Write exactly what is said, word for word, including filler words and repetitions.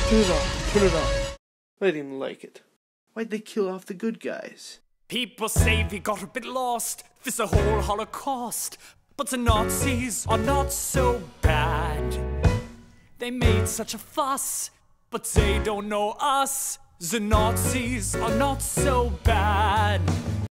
Turn it on, turn it on. I didn't like it. Why'd they kill off the good guys? People say we got a bit lost, this a whole holocaust. But the Nazis are not so bad. They made such a fuss, but they don't know us. The Nazis are not so bad.